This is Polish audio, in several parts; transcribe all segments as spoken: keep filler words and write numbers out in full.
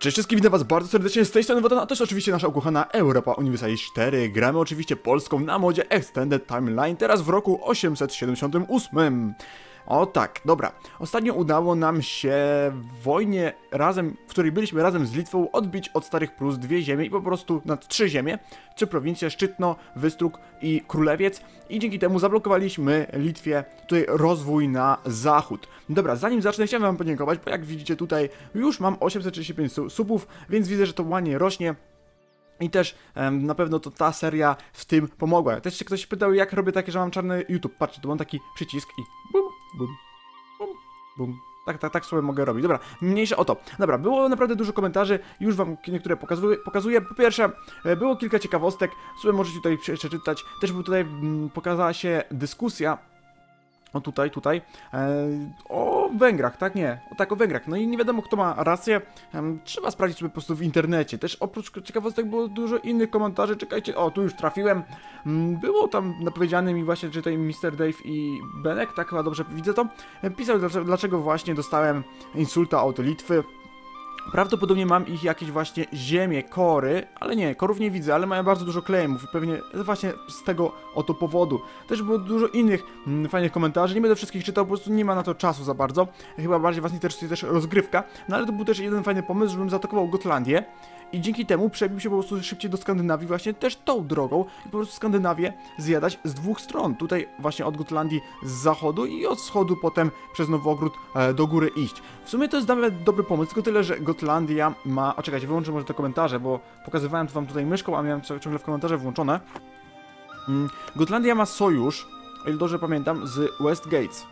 Cześć wszystkim, witam was bardzo serdecznie z tej strony Wotan, a też oczywiście nasza ukochana Europa Universalis cztery. Gramy oczywiście polską na modzie Extended Timeline, teraz w roku osiemset siedemdziesiątym ósmym. O tak, dobra. Ostatnio udało nam się w wojnie razem, w której byliśmy razem z Litwą, odbić od Starych Prus dwie ziemie i po prostu na trzy ziemie, trzy prowincje, Szczytno, Wystróg i Królewiec, i dzięki temu zablokowaliśmy Litwie tutaj rozwój na zachód. Dobra, zanim zacznę, chciałem wam podziękować, bo jak widzicie tutaj już mam osiemset trzydzieści pięć subów, więc widzę, że to ładnie rośnie. I też um, na pewno to ta seria w tym pomogła. Też się ktoś pytał, jak robię takie, że mam czarny YouTube. Patrzcie, tu mam taki przycisk i bum, bum, bum, bum. Tak, tak, tak sobie mogę robić. Dobra, mniejsze o to. Dobra, było naprawdę dużo komentarzy, już wam niektóre pokazuję. pokazuję. Po pierwsze, było kilka ciekawostek, sobie możecie tutaj przeczytać. Też był tutaj, m, pokazała się dyskusja. O tutaj, tutaj, e, o Węgrach, tak? Nie, o tak, o Węgrach. No i nie wiadomo, kto ma rację, e, trzeba sprawdzić sobie po prostu w internecie. Też oprócz ciekawostek było dużo innych komentarzy, czekajcie, o, tu już trafiłem. Było tam napowiedziane mi właśnie, że tutaj mister Dave i Benek, tak chyba dobrze widzę to, pisał, dlaczego, dlaczego właśnie dostałem insulta od Litwy. Prawdopodobnie mam ich jakieś właśnie ziemie, kory, ale nie, korów nie widzę, ale mają bardzo dużo claimów i pewnie właśnie z tego oto powodu. Też było dużo innych mm, fajnych komentarzy, nie będę wszystkich czytał, po prostu nie ma na to czasu za bardzo. Chyba bardziej was interesuje też rozgrywka, no ale to był też jeden fajny pomysł, żebym zaatakował Gotlandię i dzięki temu przebił się po prostu szybciej do Skandynawii właśnie też tą drogą i po prostu Skandynawię zjadać z dwóch stron. Tutaj właśnie od Gotlandii z zachodu i od wschodu potem przez Nowogród e, do góry iść. W sumie to jest nawet dobry pomysł, tylko tyle, że Gotlandia ma... A czekajcie, wyłączę może te komentarze, bo pokazywałem to wam tutaj myszką, a miałem ciągle w komentarze włączone. Mm, Gotlandia ma sojusz, o ile dobrze pamiętam, z Westgates.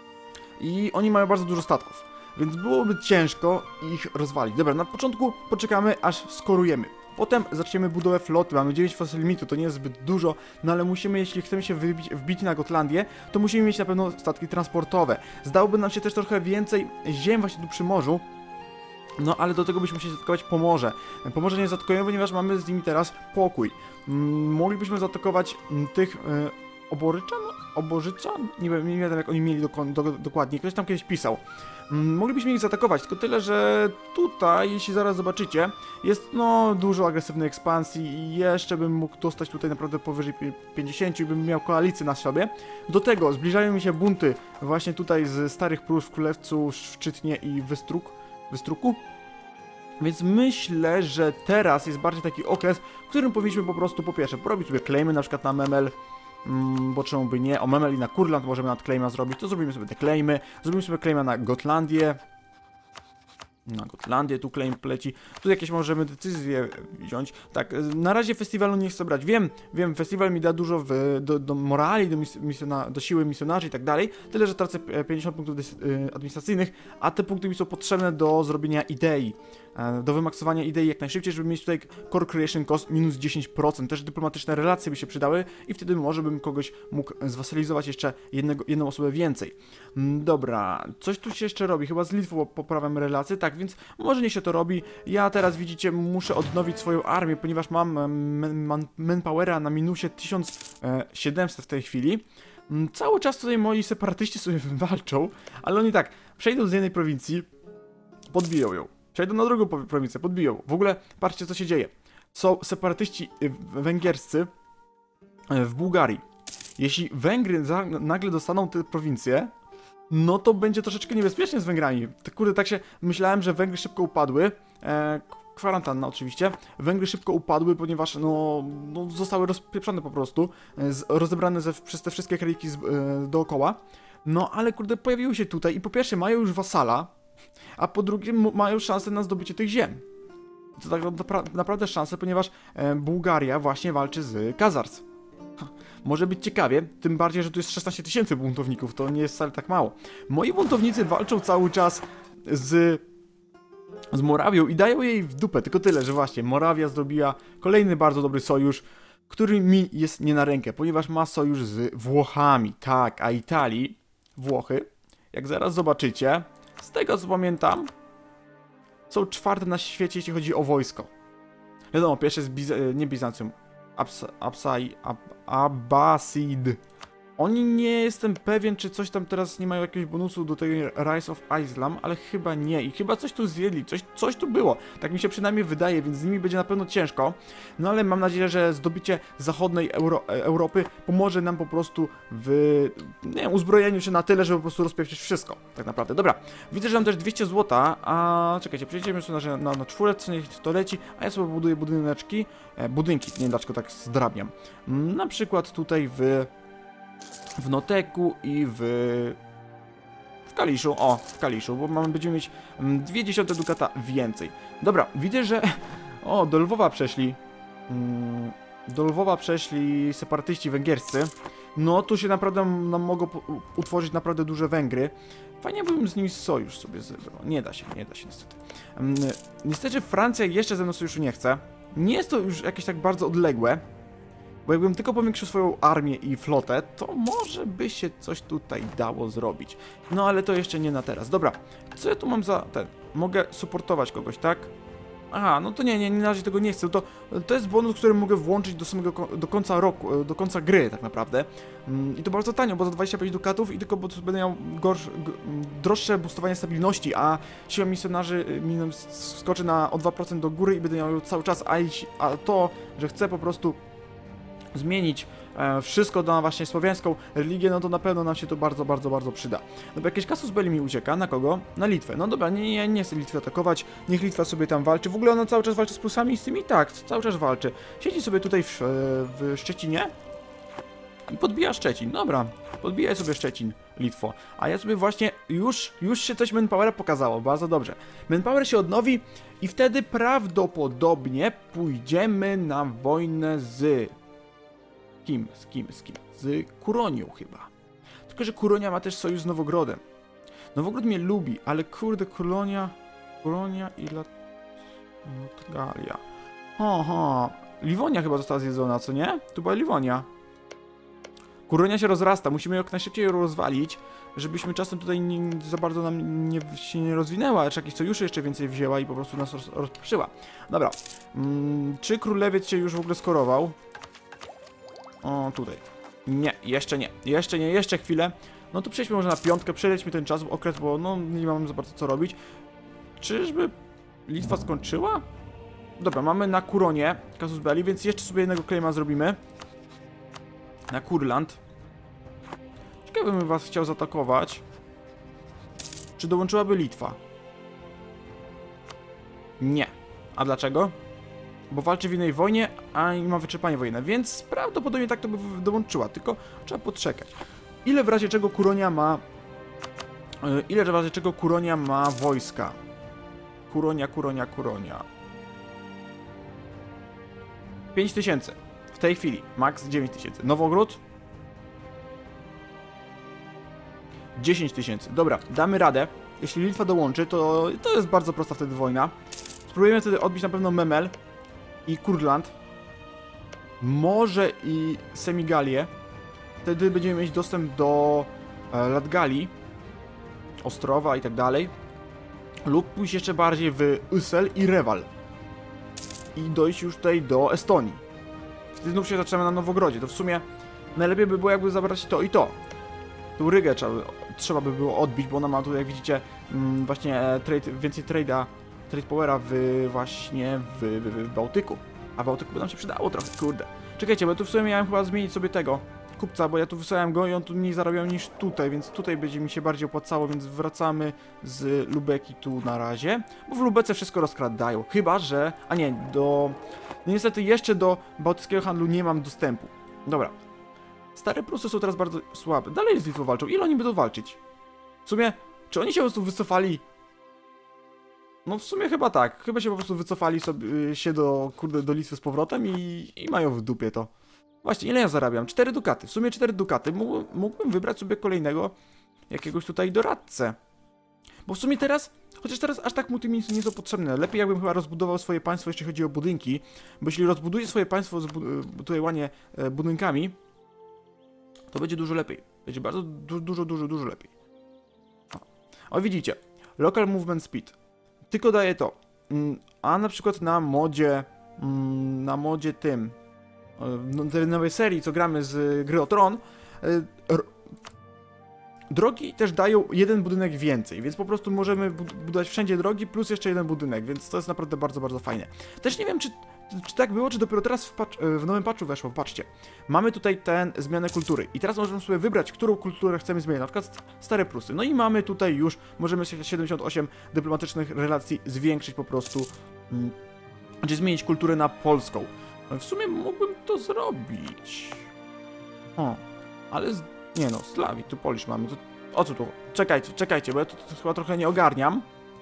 I oni mają bardzo dużo statków, więc byłoby ciężko ich rozwalić. Dobra, na początku poczekamy, aż skorujemy. Potem zaczniemy budowę floty, mamy dziewięć fosy limitu, to nie jest zbyt dużo, no ale musimy, jeśli chcemy się wybić, wbić na Gotlandię, to musimy mieć na pewno statki transportowe. Zdałoby nam się też trochę więcej ziem właśnie tu przy morzu, no ale do tego byśmy musieli zaatakować Pomorze. Pomorze nie zaatakujemy, ponieważ mamy z nimi teraz pokój. Mm, moglibyśmy zaatakować mm, tych... Yy, Oboryczan? Obożyczan? Nie wiem, nie wiem jak oni mieli do, do, dokładnie, ktoś tam kiedyś pisał. Mm, moglibyśmy ich zaatakować, tylko tyle, że tutaj, jeśli zaraz zobaczycie, jest no dużo agresywnej ekspansji i jeszcze bym mógł dostać tutaj naprawdę powyżej pięćdziesięciu i bym miał koalicję na sobie. Do tego zbliżają mi się bunty właśnie tutaj z Starych Prus w Królewcu, w Szczytnie i Wystruk, Wystruku. Więc myślę, że teraz jest bardziej taki okres, w którym powinniśmy po prostu po pierwsze porobić sobie claimy na przykład na Memel, Mm, bo czemu by nie, o Memel i na Kurland możemy nad claima zrobić, to zrobimy sobie te claimy, zrobimy sobie claima na Gotlandię, na Gotlandię tu claim pleci, tu jakieś możemy decyzje wziąć, tak, na razie festiwalu nie chcę brać, wiem, wiem, festiwal mi da dużo w, do, do morali, do, misjona, do siły misjonarzy i tak dalej, tyle, że tracę pięćdziesiąt punktów administracyjnych, a te punkty mi są potrzebne do zrobienia idei, do wymaksowania idei jak najszybciej, żeby mieć tutaj core creation cost minus dziesięć procent. Też dyplomatyczne relacje by się przydały i wtedy może bym kogoś mógł zwasalizować jeszcze jednego, jedną osobę więcej. Dobra, coś tu się jeszcze robi, chyba z Litwą poprawiam relacje, tak, więc może nie się to robi. Ja teraz widzicie, muszę odnowić swoją armię, ponieważ mam manpowera na minusie tysiąc siedemset w tej chwili. Cały czas tutaj moi separatyści sobie walczą, ale oni tak, przejdą z jednej prowincji, podbiją ją. Przejdą na drugą prowincję, podbiją. W ogóle, patrzcie co się dzieje. Są separatyści węgierscy w Bułgarii. Jeśli Węgry nagle dostaną te prowincje, no to będzie troszeczkę niebezpiecznie z Węgrami. Kurde, tak się myślałem, że Węgry szybko upadły. E, kwarantanna oczywiście. Węgry szybko upadły, ponieważ no, no zostały rozpieprzone po prostu. Z, rozebrane ze, przez te wszystkie krajki z, e, dookoła. No ale kurde, pojawiły się tutaj i po pierwsze mają już wasala, a po drugie mają szansę na zdobycie tych ziem. To tak napra naprawdę szanse, ponieważ e, Bułgaria właśnie walczy z Kazars. Może być ciekawie, tym bardziej, że tu jest szesnaście tysięcy buntowników, to nie jest wcale tak mało. Moi buntownicy walczą cały czas z, z Morawią i dają jej w dupę, tylko tyle, że właśnie Morawia zrobiła kolejny bardzo dobry sojusz, który mi jest nie na rękę, ponieważ ma sojusz z Włochami, tak, a Italii, Włochy, jak zaraz zobaczycie, z tego co pamiętam, są czwarte na świecie, jeśli chodzi o wojsko. Wiadomo, pierwsze jest Biz nie Bizancjum, Abs Absai, Ab Abbasid. Oni nie jestem pewien, czy coś tam teraz nie mają jakiegoś bonusu do tej Rise of Islam, ale chyba nie. I chyba coś tu zjedli, coś, coś tu było. Tak mi się przynajmniej wydaje, więc z nimi będzie na pewno ciężko. No ale mam nadzieję, że zdobycie zachodniej Euro Europy pomoże nam po prostu w, nie wiem, uzbrojeniu się na tyle, żeby po prostu rozpieprzyć wszystko. Tak naprawdę. Dobra, widzę, że mam też dwieście złota, a czekajcie, przejdziemy sobie na, na, na czwórce, niech to leci, a ja sobie buduję budyneczki, e, budynki, nie wiem dlaczego tak zdrabniam. Na przykład tutaj w... w Noteku i w... w Kaliszu, o, w Kaliszu, bo mamy, będziemy mieć dwie dziesiąte dukata więcej. Dobra, widzę, że... O, do Lwowa przeszli. Mm, do Lwowa przeszli separatyści węgierscy. No, tu się naprawdę nam mogą utworzyć naprawdę duże Węgry. Fajnie bym z nimi sojusz sobie zebrał. Nie da się, nie da się niestety. Um, niestety Francja jeszcze ze mną sojuszu nie chce. Nie jest to już jakieś tak bardzo odległe. Bo jakbym tylko powiększył swoją armię i flotę, to może by się coś tutaj dało zrobić. No ale to jeszcze nie na teraz. Dobra, co ja tu mam za ten? Mogę supportować kogoś, tak? Aha, no to nie, nie, na razie tego nie chcę. To, to jest bonus, który mogę włączyć do samego do końca roku, do końca gry tak naprawdę. I to bardzo tanio, bo za dwadzieścia pięć dukatów i tylko bo będę miał gorsze, droższe boostowanie stabilności, a siła misjonarzy mi skoczy na o dwa procent do góry i będę miał cały czas, a, a to, że chcę po prostu zmienić e, wszystko na właśnie słowiańską religię, no to na pewno nam się to bardzo, bardzo, bardzo przyda. No bo jakieś Casus Belli mi ucieka. Na kogo? Na Litwę. No dobra, nie, nie, nie chcę Litwy atakować. Niech Litwa sobie tam walczy. W ogóle ona cały czas walczy z Prusami i z tymi? Tak, cały czas walczy. Siedzi sobie tutaj w, w Szczecinie i podbija Szczecin. Dobra, podbijaj sobie Szczecin, Litwo. A ja sobie właśnie już, już się coś Manpowera pokazało. Bardzo dobrze. Manpower się odnowi i wtedy prawdopodobnie pójdziemy na wojnę z... kim? Z kim? Z kim? Z Kuronią chyba. Tylko, że Kuronia ma też sojusz z Nowogrodem. Nowogród mnie lubi, ale kurde, Kuronia... Kuronia i Latgalia. Aha. Liwonia chyba została zjedzona, co nie? Tu była Liwonia. Kuronia się rozrasta, musimy jak najszybciej ją rozwalić, żebyśmy czasem tutaj nie, za bardzo nam nie, się nie rozwinęła, czy jakieś sojusze jeszcze więcej wzięła i po prostu nas roz, rozprzyła. Dobra. Hmm, czy królewiec się już w ogóle skorował? O, tutaj. Nie, jeszcze nie. Jeszcze nie, jeszcze chwilę. No to przejdźmy może na piątkę, przejdźmy ten czas, okres, bo no nie mam za bardzo co robić. Czyżby Litwa skończyła? Dobra, mamy na Kuronie Casus Belli, więc jeszcze sobie jednego claima zrobimy. Na Kurland. Ciekawe bym was chciał zaatakować. Czy dołączyłaby Litwa? Nie. A dlaczego? Bo walczy w innej wojnie, a i ma wyczerpanie wojenne, więc prawdopodobnie tak to by dołączyła, tylko trzeba poczekać. Ile w razie czego Kuronia ma... Yy, ile w razie czego Kuronia ma wojska? Kuronia, Kuronia, Kuronia. pięć tysięcy. W tej chwili. Max dziewięć tysięcy. Nowogród? dziesięć tysięcy. Dobra, damy radę. Jeśli Litwa dołączy, to to jest bardzo prosta wtedy wojna. Spróbujemy wtedy odbić na pewno Memel i Kurland. Może i Semigalię. Wtedy będziemy mieć dostęp do e, Latgalii, Ostrowa i tak dalej. Lub pójść jeszcze bardziej w Ysel i Reval. I dojść już tutaj do Estonii. Wtedy znów się zaczynamy na Nowogrodzie. To w sumie najlepiej by było jakby zabrać to i to. Tu Rygę trzeba, trzeba by było odbić, bo ona ma tu, jak widzicie, mm, właśnie trade, więcej trade'a, trade powera w właśnie w, w, w Bałtyku. A w Bałtyku by nam się przydało trochę, kurde. Czekajcie, bo tu w sumie miałem chyba zmienić sobie tego kupca, bo ja tu wysłałem go i on tu mniej zarabiał niż tutaj, więc tutaj będzie mi się bardziej opłacało, więc wracamy z Lubeki tu na razie, bo w Lubece wszystko rozkradają. Chyba że... a nie, do... no niestety jeszcze do bałtyckiego handlu nie mam dostępu. Dobra. Stare Prusy są teraz bardzo słabe. Dalej z Litwą walczą. Ile oni będą walczyć? W sumie, czy oni się po prostu wycofali? No w sumie chyba tak. Chyba się po prostu wycofali sobie się do, kurde, do Litwy z powrotem i, i mają w dupie to. Właśnie, ile ja zarabiam? cztery dukaty. W sumie cztery dukaty. Mógłbym wybrać sobie kolejnego jakiegoś tutaj doradcę. Bo w sumie teraz, chociaż teraz aż tak mu tymi nie są potrzebne. Lepiej jakbym chyba rozbudował swoje państwo, jeśli chodzi o budynki. Bo jeśli rozbuduję swoje państwo tutaj ładnie budynkami, to będzie dużo lepiej. Będzie bardzo du dużo, dużo, dużo lepiej. O, o widzicie. Local Movement Speed. Tylko daje to. A na przykład na modzie... Na modzie tym... w tej nowej serii, co gramy z gry o Tron, y, drogi też dają jeden budynek więcej, więc po prostu możemy budować wszędzie drogi, plus jeszcze jeden budynek, więc to jest naprawdę bardzo, bardzo fajne. Też nie wiem, czy, czy tak było, czy dopiero teraz w, patch, w nowym patchu weszło. Patrzcie, mamy tutaj ten zmianę kultury i teraz możemy sobie wybrać, którą kulturę chcemy zmienić, na przykład Stare Prusy. No i mamy tutaj już, możemy siedemdziesiąt osiem dyplomatycznych relacji zwiększyć po prostu, hmm, czy zmienić kulturę na polską. W sumie mógłbym to zrobić. O, ale z... nie no, Slawik, tu Polish mamy, to... o co tu? Czekajcie, czekajcie, bo ja to, to chyba trochę nie ogarniam.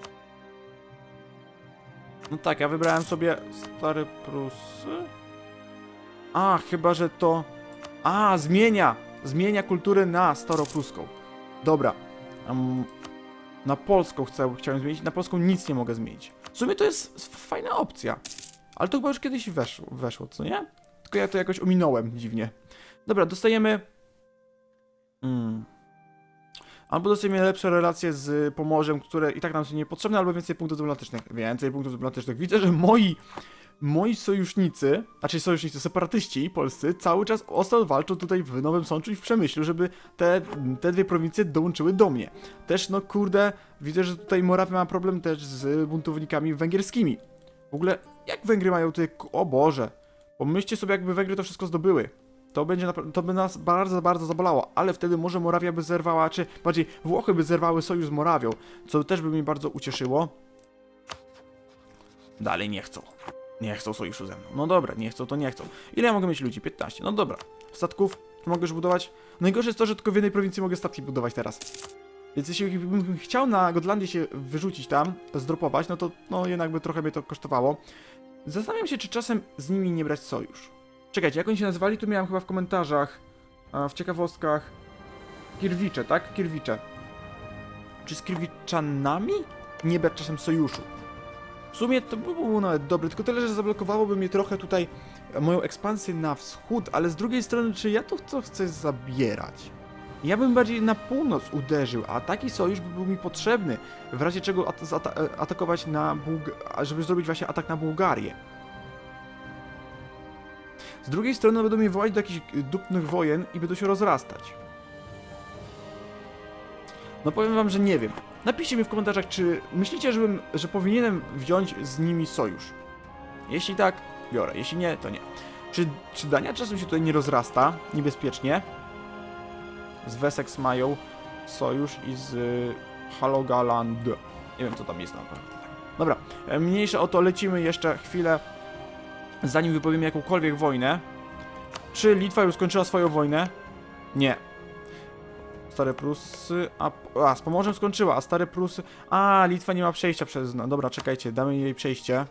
No tak, ja wybrałem sobie Stare Prusy. A, chyba, że to... A, zmienia! Zmienia kulturę na staropruską. Dobra. Um, na polską chcę, chciałem zmienić, na polską nic nie mogę zmienić. W sumie to jest fajna opcja. Ale to chyba już kiedyś weszło, weszło, co nie? Tylko ja to jakoś ominąłem dziwnie. Dobra, dostajemy... Hmm. Albo dostajemy lepsze relacje z Pomorzem, które i tak nam są niepotrzebne, albo więcej punktów dyplomatycznych. Więcej punktów dyplomatycznych. Widzę, że moi... Moi sojusznicy, znaczy sojusznicy, separatyści polscy cały czas ostro walczą tutaj w Nowym Sączu i w Przemyślu, żeby te, te dwie prowincje dołączyły do mnie. Też, no kurde, widzę, że tutaj Morawia ma problem też z buntownikami węgierskimi. W ogóle, jak Węgry mają tutaj... O Boże! Pomyślcie sobie, jakby Węgry to wszystko zdobyły. To będzie, to by nas bardzo, bardzo zabolało, ale wtedy może Morawia by zerwała, czy bardziej Włochy by zerwały sojusz z Morawią, co też by mnie bardzo ucieszyło. Dalej nie chcą. Nie chcą sojuszu ze mną. No dobra, nie chcą, to nie chcą. Ile ja mogę mieć ludzi? piętnaście. No dobra. Statków mogę już budować. Najgorsze jest to, że tylko w jednej prowincji mogę statki budować teraz. Więc jeśli bym chciał na Gotlandię się wyrzucić tam, zdropować, no to no jednak by trochę mnie to kosztowało. Zastanawiam się, czy czasem z nimi nie brać sojusz. Czekajcie, jak oni się nazywali, tu miałem chyba w komentarzach, w ciekawostkach. Kirwicze, tak? Kirwicze. Czy z Kirwiczanami nie brać czasem sojuszu? W sumie to by było nawet dobre, tylko tyle, że zablokowałoby mnie trochę tutaj moją ekspansję na wschód, ale z drugiej strony, czy ja to co chcę zabierać? Ja bym bardziej na północ uderzył, a taki sojusz by był mi potrzebny, w razie czego at atakować na Bułgarię, żeby zrobić właśnie atak na Bułgarię. Z drugiej strony będą mnie wołać do jakichś dupnych wojen i będą się rozrastać. No powiem wam, że nie wiem. Napiszcie mi w komentarzach, czy myślicie, żebym, że powinienem wziąć z nimi sojusz. Jeśli tak, biorę. Jeśli nie, to nie. Czy, czy Dania czasem się tutaj nie rozrasta niebezpiecznie? Z Wessex mają sojusz i z y, Halogaland. Nie wiem, co tam jest naprawdę. Dobra, mniejsze o to, lecimy jeszcze chwilę, zanim wypowiemy jakąkolwiek wojnę. Czy Litwa już skończyła swoją wojnę? Nie. Stare Prusy, a, a z Pomorzem skończyła, a Stare Prusy... A, Litwa nie ma przejścia przez... No dobra, czekajcie, damy jej przejście.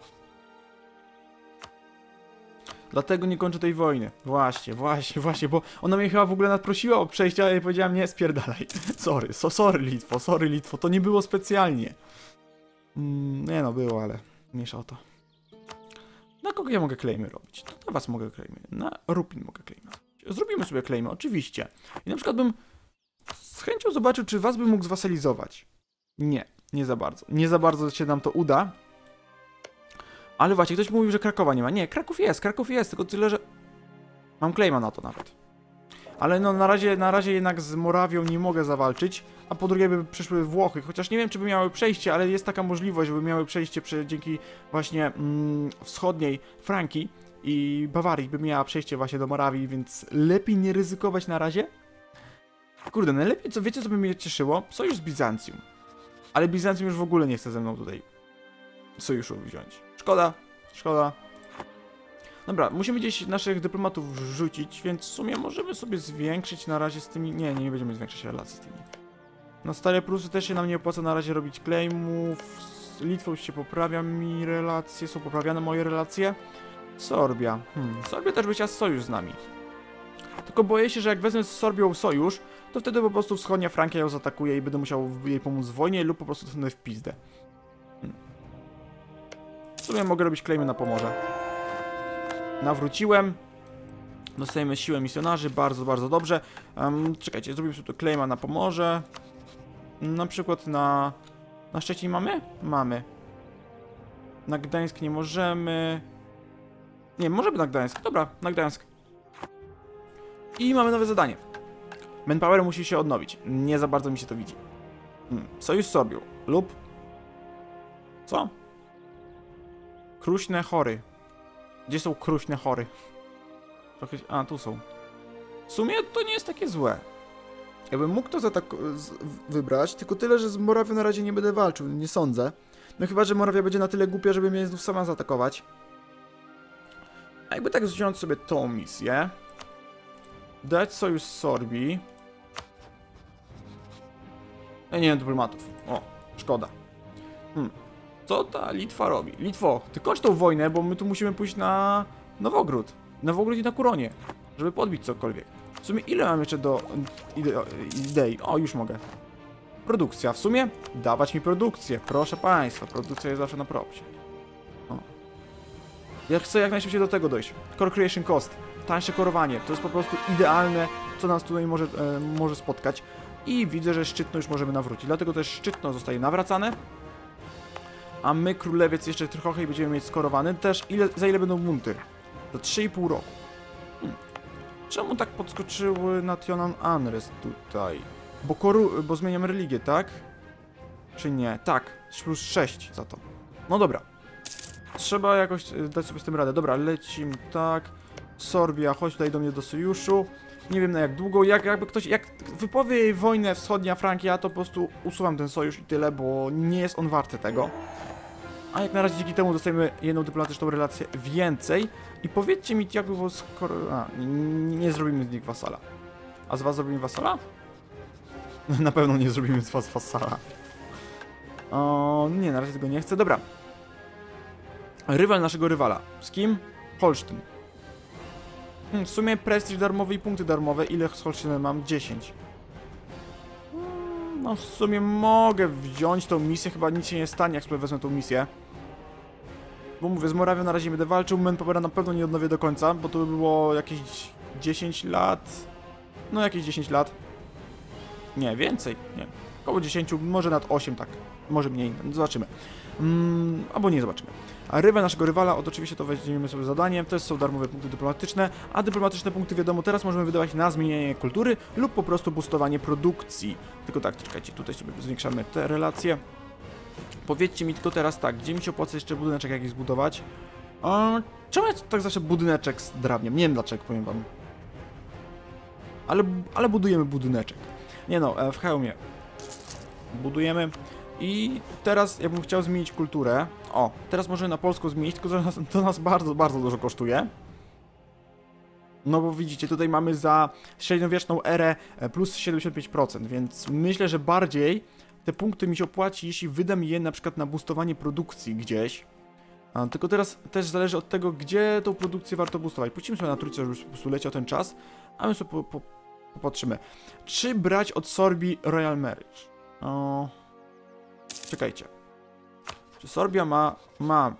Dlatego nie kończę tej wojny. Właśnie, właśnie, właśnie, bo ona mnie chyba w ogóle nadprosiła o przejście, ale ja jej powiedziałem, nie, spierdalaj. Sorry, so, sorry Litwo, sorry Litwo, to nie było specjalnie. Mm, nie no, było, ale mniejsza o to. Na kogo ja mogę claimy robić? To na was mogę claimy, na Rupin mogę claimy. Zrobimy sobie claimy, oczywiście. I na przykład bym z chęcią zobaczył, czy was bym mógł zwasalizować. Nie, nie za bardzo. Nie za bardzo się nam to uda. Ale właśnie, ktoś mówił, że Krakowa nie ma. Nie, Kraków jest, Kraków jest, tylko tyle, że... Mam claima na to nawet. Ale no na razie, na razie jednak z Morawią nie mogę zawalczyć, a po drugie by przyszły Włochy, chociaż nie wiem, czy by miały przejście, ale jest taka możliwość, żeby miały przejście przy, dzięki właśnie mm, wschodniej Frankii i Bawarii by miała przejście właśnie do Morawii, więc lepiej nie ryzykować na razie. Kurde, najlepiej, co wiecie, co by mnie cieszyło? Sojusz z Bizancjum. Ale Bizancjum już w ogóle nie chce ze mną tutaj sojuszu wziąć. Szkoda, szkoda. Dobra, musimy gdzieś naszych dyplomatów wrzucić, więc w sumie możemy sobie zwiększyć na razie z tymi... Nie, nie będziemy zwiększać relacji z tymi. No Stare Prusy też się nam nie opłaca na razie robić claimów. Z Litwą już się poprawia mi relacje, są poprawiane moje relacje. Sorbia. Hmm. Sorbia też by chciała sojusz z nami. Tylko boję się, że jak wezmę z Sorbią sojusz, to wtedy po prostu wschodnia Frankia ją zaatakuje i będę musiał jej pomóc w wojnie lub po prostu dostanę w pizdę. Hmm. W sumie mogę robić claimy na Pomorze. Nawróciłem. Dostajemy siłę misjonarzy, bardzo, bardzo dobrze. Um, czekajcie, zrobimy sobie tu claima na Pomorze. Na przykład na... Na Szczecin mamy? Mamy. Na Gdańsk nie możemy. Nie, możemy na Gdańsk. Dobra, na Gdańsk. I mamy nowe zadanie. Manpower musi się odnowić. Nie za bardzo mi się to widzi. Hmm. Sojusz z Sorbią. Lub... Co? Kruśne chory. Gdzie są kruśne chory? Trochę... A, tu są. W sumie to nie jest takie złe. Ja bym mógł to wybrać, tylko tyle, że z Morawią na razie nie będę walczył, nie sądzę. No chyba, że Morawia będzie na tyle głupia, żeby mnie znów sama zaatakować. A jakby tak wziąć sobie tą misję. Dać sojusz z Sorbii. Ja nie wiem dyplomatów. O, szkoda. Hmm. Co ta Litwa robi? Litwo, ty kończ tą wojnę, bo my tu musimy pójść na Nowogród. Nowogród i na Kuronie, żeby podbić cokolwiek. W sumie ile mam jeszcze do ide idei? O, już mogę. Produkcja. W sumie dawać mi produkcję. Proszę państwa, produkcja jest zawsze na propsie. O. Ja chcę jak najszybciej do tego dojść. Core Creation Cost. Tańsze korowanie. To jest po prostu idealne, co nas tutaj może, e, może spotkać. I widzę, że Szczytno już możemy nawrócić. Dlatego też Szczytno zostaje nawracane. A my, Królewiec, jeszcze trochę i będziemy mieć skorowany. Też ile, za ile będą bunty? Za trzy i pół roku. Hmm. Czemu tak podskoczyły National Unrest tutaj? Bo, koru, bo zmieniam religię, tak? Czy nie? Tak. Plus sześć za to. No dobra. Trzeba jakoś dać sobie z tym radę. Dobra, lecimy tak. Sorbia, chodź tutaj do mnie do sojuszu. Nie wiem na jak długo. Jak, jakby ktoś, jak wypowie jej wojnę wschodnia Frankia, to po prostu usuwam ten sojusz i tyle, bo nie jest on warty tego. A jak na razie dzięki temu dostajemy jedną dyplomatyczną relację więcej. I powiedzcie mi, jak było skoro... A, nie, nie zrobimy z nich wasala. A z was zrobimy wasala? Na pewno nie zrobimy z was wasala. O, nie, na razie tego nie chcę. Dobra. Rywal naszego rywala. Z kim? Holsztyn. Hmm, w sumie prestiż darmowy i punkty darmowe. Ile z Holsztynem mam? dziesięć. Hmm, no w sumie mogę wziąć tą misję. Chyba nic się nie stanie, jak sobie wezmę tą misję. Bo mówię, z Morawią na razie nie będę walczył. Manpowera na pewno nie odnowię do końca, bo to by było jakieś dziesięć lat. No jakieś dziesięć lat. Nie, więcej. Nie. Około dziesięć, może nad osiem, tak. Może mniej. Zobaczymy. Mm, albo nie zobaczymy. A rywal naszego rywala, od oczywiście to weźmiemy sobie zadanie. To są darmowe punkty dyplomatyczne, a dyplomatyczne punkty, wiadomo, teraz możemy wydawać na zmienianie kultury lub po prostu boostowanie produkcji. Tylko tak, czekajcie, tutaj sobie zwiększamy te relacje. Powiedzcie mi tylko teraz tak, gdzie mi się opłaca jeszcze budyneczek jakiś zbudować? A, czemu ja tak zawsze budyneczek z drewnem? Nie wiem dlaczego, powiem wam. Ale, ale budujemy budyneczek. Nie no, w hełmie budujemy. I teraz jakbym chciał zmienić kulturę. O, teraz możemy na polską zmienić, tylko że nas, to nas bardzo, bardzo dużo kosztuje. No bo widzicie, tutaj mamy za średniowieczną erę plus siedemdziesiąt pięć procent, więc myślę, że bardziej te punkty mi się opłaci, jeśli wydam je na przykład na boostowanie produkcji gdzieś. A, tylko teraz też zależy od tego, gdzie tą produkcję warto boostować. Puścimy sobie na trójce, żeby po prostu leciał ten czas, a my sobie po, po, popatrzymy. Czy brać od Sorbii Royal Marriage? O... Czekajcie. Czy Sorbia ma... ma...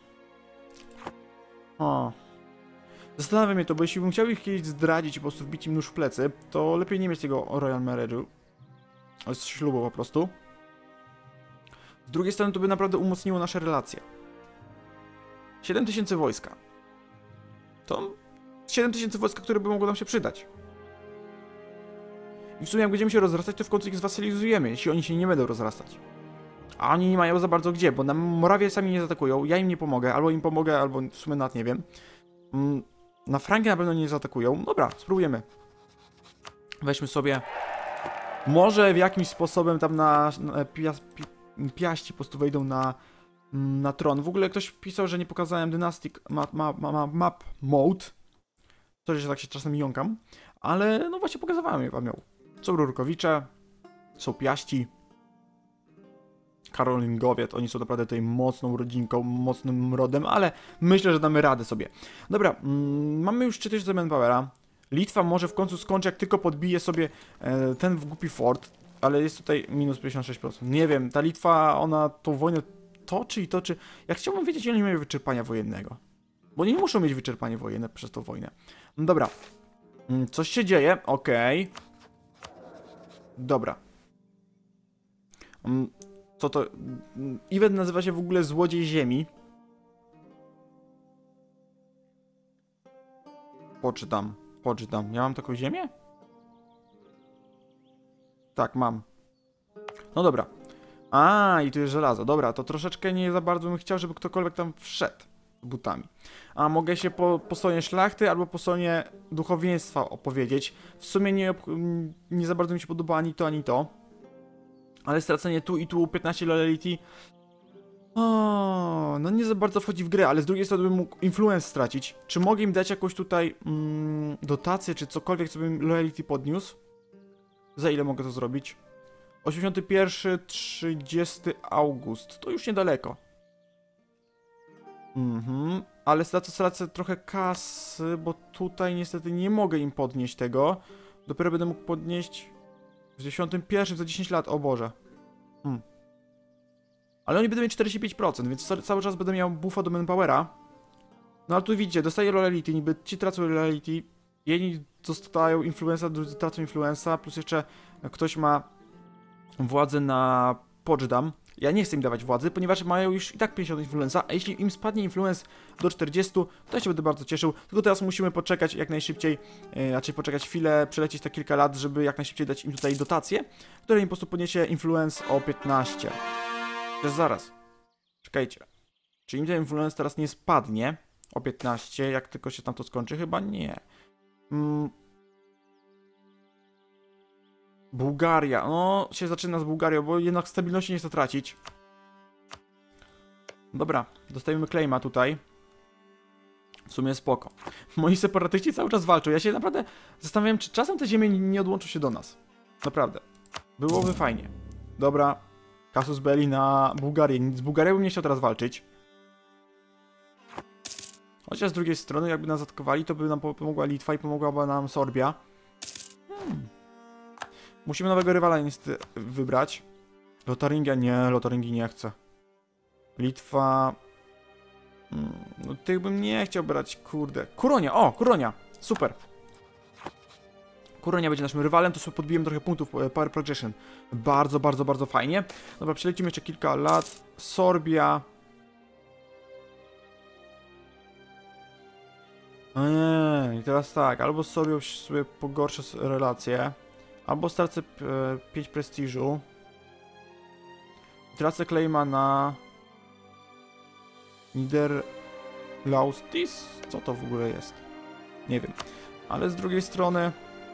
O... Zastanawia mnie to, bo jeśli bym chciał ich kiedyś zdradzić i po prostu wbić im nóż w plecy, to lepiej nie mieć tego Royal Marriage'u. Z ślubu po prostu. Z drugiej strony to by naprawdę umocniło nasze relacje. siedem tysięcy wojska. To siedem tysięcy wojska, które by mogło nam się przydać. I w sumie jak będziemy się rozrastać, to w końcu ich zwasalizujemy, jeśli oni się nie będą rozrastać. A oni nie mają za bardzo gdzie, bo na Morawię sami nie zaatakują, ja im nie pomogę, albo im pomogę, albo w sumie nawet nie wiem. Na Frankę na pewno nie zaatakują. Dobra, spróbujemy. Weźmy sobie... Może w jakimś sposobem tam na, na pias, pi, piaści po prostu wejdą na, na tron. W ogóle ktoś pisał, że nie pokazałem Dynastic Map, map, map, map Mode. Sorry, że tak się czasem jąkam. Ale no właśnie pokazywałem je wam ją. Są Rurkowicze, są Piaści, Karolingowie, to oni są naprawdę tutaj mocną rodzinką, mocnym rodem, ale myślę, że damy radę sobie. Dobra, mm, mamy już trzy tysiące manpowera. Litwa może w końcu skończy, jak tylko podbije sobie e, ten głupi fort, ale jest tutaj minus pięćdziesiąt sześć procent. Nie wiem, ta Litwa, ona tą wojnę toczy i toczy. Ja chciałbym wiedzieć, ile nie mają wyczerpania wojennego. Bo nie muszą mieć wyczerpania wojenne przez tą wojnę. No dobra. Mm, coś się dzieje, okej. Okay. Dobra. Mm, co to? Event nazywa się w ogóle Złodziej Ziemi. Poczytam. Poczytam. Ja mam taką ziemię? Tak, mam. No dobra. A, i tu jest żelazo. Dobra, to troszeczkę nie za bardzo bym chciał, żeby ktokolwiek tam wszedł z butami. A mogę się po, po stronie szlachty albo po stronie duchowieństwa opowiedzieć. W sumie nie, nie za bardzo mi się podoba ani to, ani to. Ale stracenie tu i tu piętnaście loyalty... O, no nie za bardzo wchodzi w grę, ale z drugiej strony bym mógł influence stracić. Czy mogę im dać jakąś tutaj mm, dotację, czy cokolwiek, co bym loyalty podniósł? Za ile mogę to zrobić? osiemdziesiąty pierwszy, trzydziesty august. To już niedaleko. Mhm. Ale stracę, stracę trochę kasy, bo tutaj niestety nie mogę im podnieść tego. Dopiero będę mógł podnieść w dziesiątym pierwszym za dziesięć lat. O Boże. Hmm. Ale oni będą mieć czterdzieści pięć procent, więc cały czas będę miał buffa do manpowera. No ale tu widzicie, dostaję loyalty, niby ci tracą loyalty, jedni dostają influenza, drudzy tracą influenza, plus jeszcze ktoś ma władzę na Poczdam. Ja nie chcę im dawać władzy, ponieważ mają już i tak pięćdziesiąt influenza, a jeśli im spadnie influence do czterdziestu, to ja się będę bardzo cieszył. Tylko teraz musimy poczekać jak najszybciej, yy, raczej poczekać chwilę, przelecieć te kilka lat, żeby jak najszybciej dać im tutaj dotację, która im po prostu podniesie influence o piętnaście. Też zaraz. Czekajcie. Czy im ten influence teraz nie spadnie o piętnaście, jak tylko się tam to skończy? Chyba nie. Mm. Bułgaria. No, się zaczyna z Bułgarią, bo jednak stabilności nie chcę tracić. Dobra, dostajemy claima tutaj. W sumie spoko. Moi separatyści cały czas walczą. Ja się naprawdę zastanawiam, czy czasem te ziemie nie odłączą się do nas. Naprawdę. Byłoby fajnie. Dobra. Casus belli na Bułgarię. Z Bułgarią bym nie chciał teraz walczyć. Chociaż z drugiej strony, jakby nas atakowali, to by nam pomogła Litwa i pomogłaby nam Sorbia. Hmm. Musimy nowego rywala niestety wybrać. Lotaringia? Nie, Lotaringii nie chcę. Litwa... Hmm, no tych bym nie chciał brać, kurde. Kuronia, o, Kuronia, super. Kuronia będzie naszym rywalem, to sobie podbijemy trochę punktów Power Progression. Bardzo, bardzo, bardzo fajnie. Dobra, przelecimy jeszcze kilka lat. Sorbia. Eee, i teraz tak, albo z Sorbią sobie pogorszę relacje, albo stracę pięć prestiżu. Tracę claima na Niederlaustis? Co to w ogóle jest? Nie wiem. Ale z drugiej strony...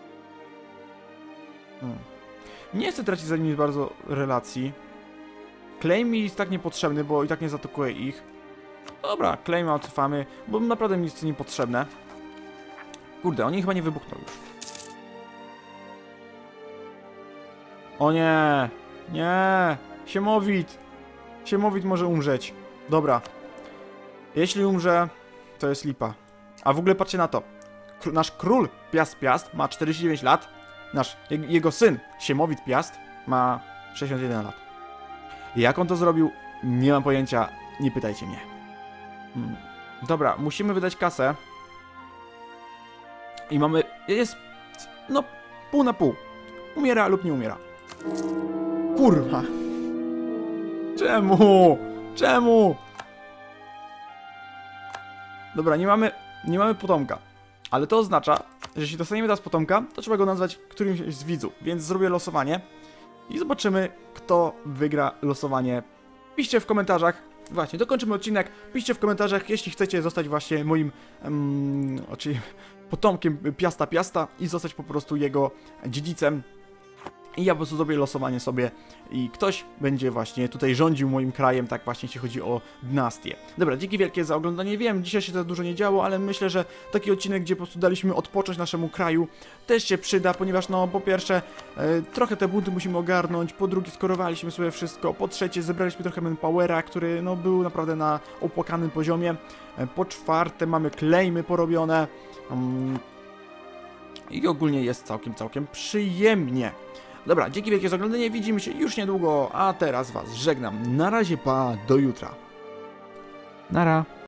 Hmm. Nie chcę tracić za nimi bardzo relacji. Claim mi jest tak niepotrzebny, bo i tak nie zaatakuję ich. Dobra, claima odtrwamy, bo naprawdę mi jest niepotrzebne. Kurde, oni chyba nie wybuchną już. O nie! Nie! Siemowit! Siemowit może umrzeć. Dobra. Jeśli umrze, to jest lipa. A w ogóle patrzcie na to. Kr nasz król Piast Piast ma czterdzieści dziewięć lat. Nasz, jego syn Siemowit Piast ma sześćdziesiąt jeden lat. Jak on to zrobił? Nie mam pojęcia. Nie pytajcie mnie. Hmm. Dobra, musimy wydać kasę. I mamy... Jest... No, pół na pół. Umiera lub nie umiera. Kurwa. Czemu? Czemu? Dobra, nie mamy... Nie mamy potomka. Ale to oznacza, że jeśli dostaniemy teraz potomka, to trzeba go nazwać którymś z widzów. Więc zrobię losowanie. I zobaczymy, kto wygra losowanie. Piszcie w komentarzach. Właśnie, dokończymy odcinek. Piszcie w komentarzach, jeśli chcecie zostać właśnie moim um, czyli potomkiem Piasta Piasta i zostać po prostu jego dziedzicem. I ja po prostu zrobię losowanie sobie i ktoś będzie właśnie tutaj rządził moim krajem, tak właśnie jeśli chodzi o dynastię. Dobra, dzięki wielkie za oglądanie. Wiem, dzisiaj się za dużo nie działo, ale myślę, że taki odcinek, gdzie po prostu daliśmy odpocząć naszemu kraju, też się przyda, ponieważ no po pierwsze e, trochę te bunty musimy ogarnąć, po drugie skorowaliśmy sobie wszystko, po trzecie zebraliśmy trochę manpowera, który no był naprawdę na opłakanym poziomie, e, po czwarte mamy claimy porobione um, i ogólnie jest całkiem, całkiem przyjemnie. Dobra, dzięki wielkie za oglądanie, widzimy się już niedługo, a teraz was żegnam. Na razie, pa, do jutra. Nara.